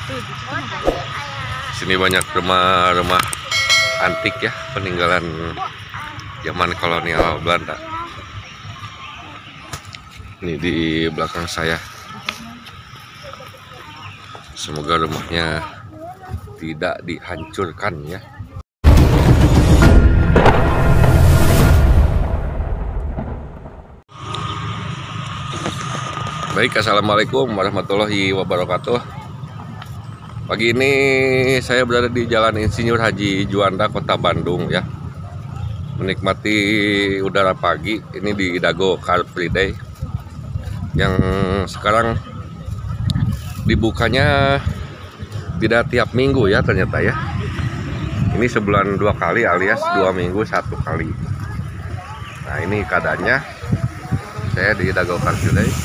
Sini banyak rumah-rumah antik ya, peninggalan zaman kolonial Belanda. Ini di belakang saya. Semoga rumahnya tidak dihancurkan ya. Baik, assalamualaikum warahmatullahi wabarakatuh. Pagi ini saya berada di Jalan Insinyur Haji Juanda, Kota Bandung ya. Menikmati udara pagi ini di Dago Car Free Day yang sekarang dibukanya tidak tiap minggu ya ternyata ya. Ini sebulan 2 kali alias 2 minggu 1 kali. Nah ini keadaannya saya di Dago Car Free Day.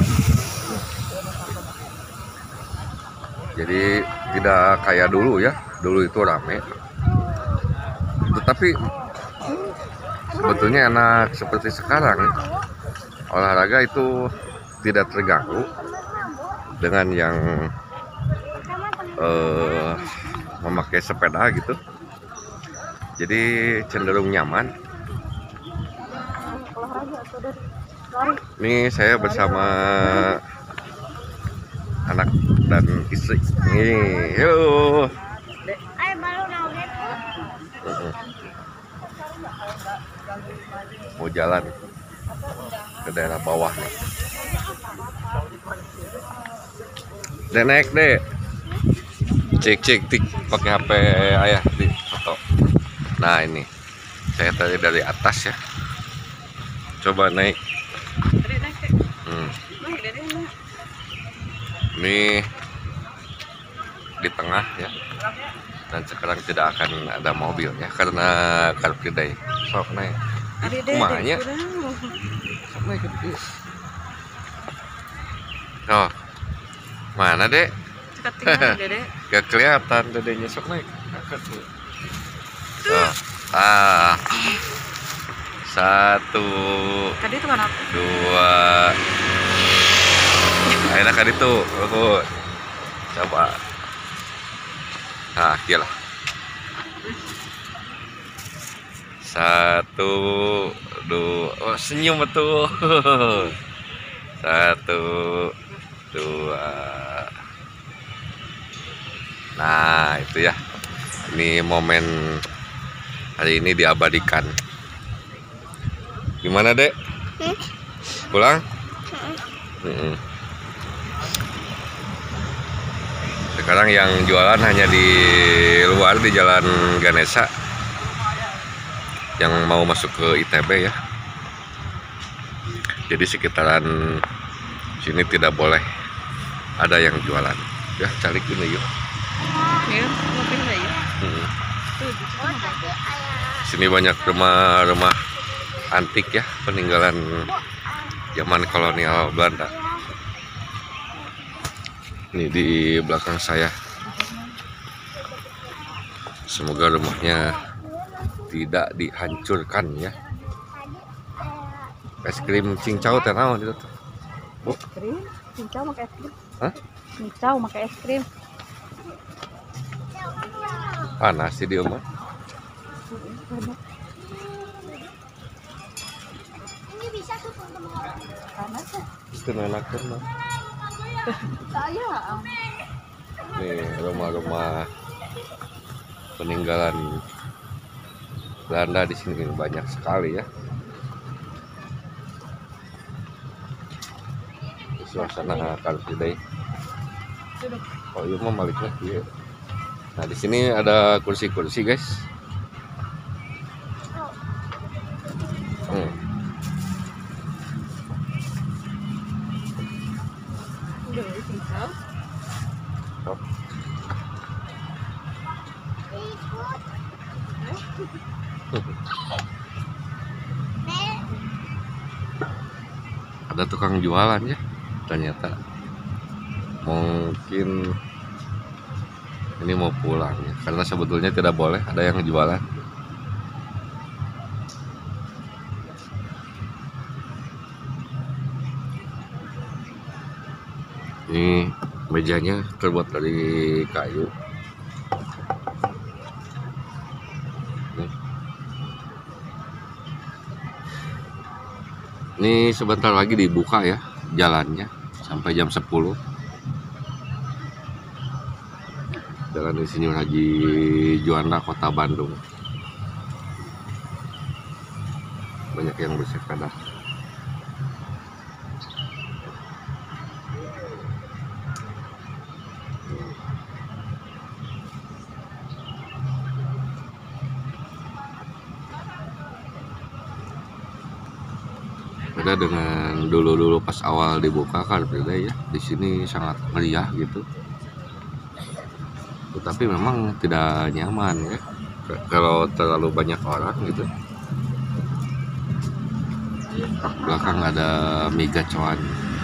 Jadi tidak kayak dulu ya, dulu itu rame. Tetapi sebetulnya enak seperti sekarang. Olahraga itu tidak terganggu dengan yang memakai sepeda gitu. Jadi cenderung nyaman. Ini saya bersama anak dan istri. Nih, halo. Mau jalan ke daerah bawah nih. Naik deh. Cek tik pakai HP ayah di foto. Nah ini saya tadi dari atas ya. Coba naik. Ini di tengah ya, dan sekarang tidak akan ada mobil ya karena Car Free Day. Sok naik. Kumanya? Sok naik ke oh, mana dek? Gak kelihatan dedenya, sok naik. Oh, satu, dua. Akhirnya kan itu, coba. Nah, gila. Satu, dua. Oh, senyum betul. Satu, dua. Nah, itu ya. Ini momen hari ini diabadikan. Gimana, Dek? Pulang? Sekarang yang jualan hanya di luar di Jalan Ganesha yang mau masuk ke ITB ya. Jadi sekitaran sini tidak boleh ada yang jualan. Ya, cari ini yuk. Sini banyak rumah-rumah antik ya, peninggalan zaman kolonial Belanda. Ini di belakang saya. Semoga rumahnya tidak dihancurkan ya. Es krim cincau teh naon itu tuh? Es krim, cincau pakai es krim. Hah? Cincau pakai es krim. Panas sih di rumah. Ini bisa tuh Panas ya? Itu enak kan? Saya. Nih rumah-rumah peninggalan Belanda di sini banyak sekali ya. Suasana Car Free Day. Oh iya mah maliknya ya. Nah di sini ada kursi-kursi guys. Oh. Ada tukang jualan ya ternyata. Mungkin ini mau pulang ya, karena sebetulnya tidak boleh ada yang jualan. Ini Mejanya terbuat dari kayu. Ini sebentar lagi dibuka ya jalannya sampai jam 10. Jalan Insinyur Haji Juanda, Kota Bandung. Banyak yang bersepeda. Beda dengan dulu-dulu pas awal dibuka kan beda ya. Di sini sangat meriah gitu. Tetapi memang tidak nyaman ya kalau terlalu banyak orang gitu. Belakang ada mie gacoan.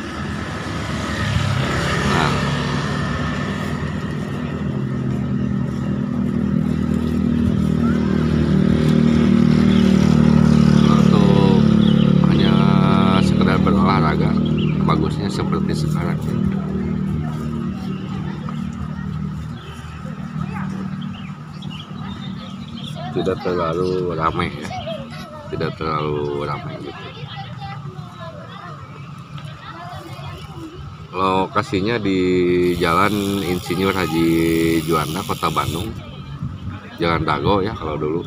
Nah, untuk hanya sekedar berolahraga bagusnya seperti sekarang. Tidak terlalu ramai ya, tidak terlalu ramai gitu. Lokasinya di Jalan Insinyur Haji Juanda, Kota Bandung, Jalan Dago ya kalau dulu.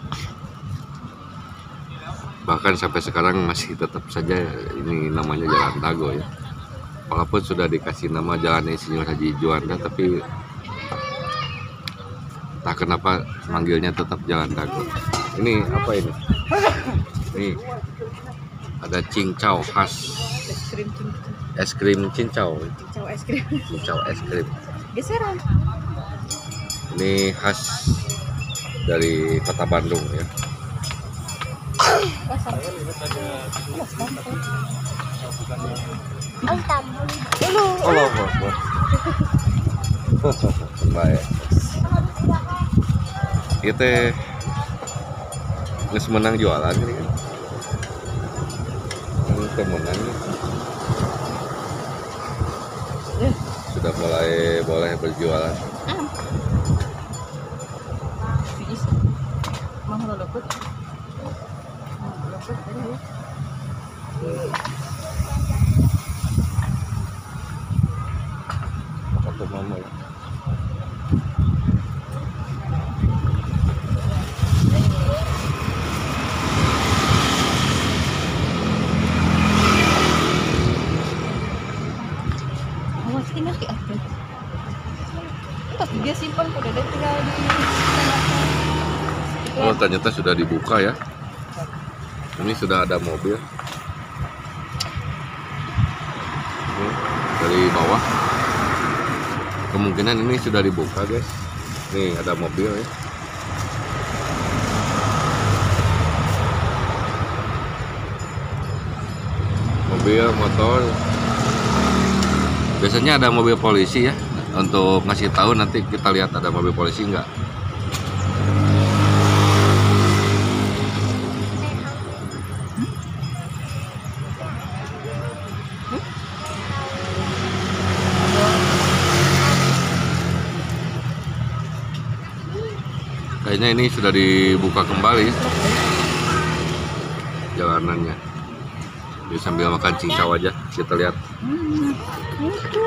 Bahkan sampai sekarang masih tetap saja ini namanya Jalan Dago ya. Walaupun sudah dikasih nama Jalan Insinyur Haji Juanda, tapi tak kenapa manggilnya tetap Jalan Dago. Ini apa ini? Nih ada cincau khas, es krim cincau. Cincau es krim. Cincau es krim. Geseran. Ini khas dari Kota Bandung ya. Allah Akbar. Baik. Kita nges menang jualan ini kan. Kita menang sudah mulai boleh berjualan. Satu mama ya. Tinggal di apa? Tapi dia simpan udah ada tinggal di Oh, ternyata sudah dibuka ya. Ini sudah ada mobil. Ini dari bawah. Kemungkinan ini sudah dibuka, guys. Nih ada mobil ya. Mobil, motor. Biasanya ada mobil polisi ya, untuk ngasih tahu nanti kita lihat ada mobil polisi enggak. Kayaknya ini sudah dibuka kembali jalanannya. Jadi sambil makan cincau aja kita lihat. itu.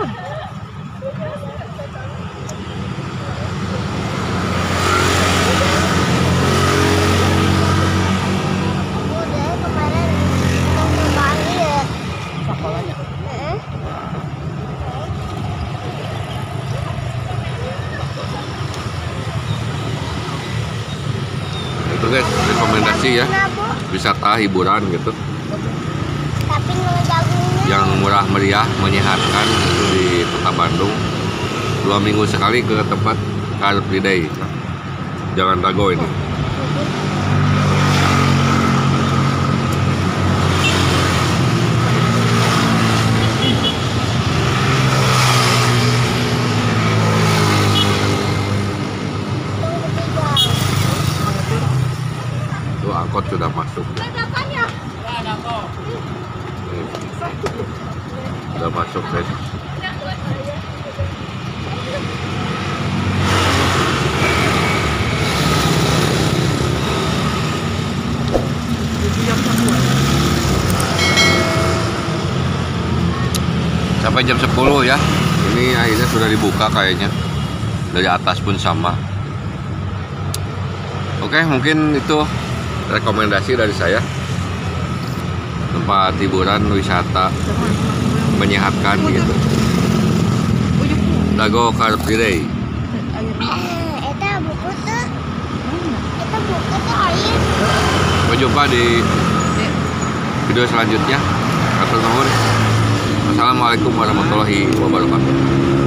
Itu guys, rekomendasi ya, wisata hiburan gitu Tapi ngejagungnya yang murah meriah, menyehatkan itu di Kota Bandung. 2 minggu sekali ke tempat Car Free Day, Jalan Dago ini. Itu angkot sudah masuk. Udah masuk guys. Sampai jam 10 ya. Ini akhirnya sudah dibuka kayaknya. Dari atas pun sama. Oke, mungkin itu rekomendasi dari saya. Tempat hiburan wisata menyehatkan gitu. Dago Car Free Day. Eta buku tuh. Eta buku tuh air. Sampai jumpa di video selanjutnya. Assalamualaikum warahmatullahi wabarakatuh.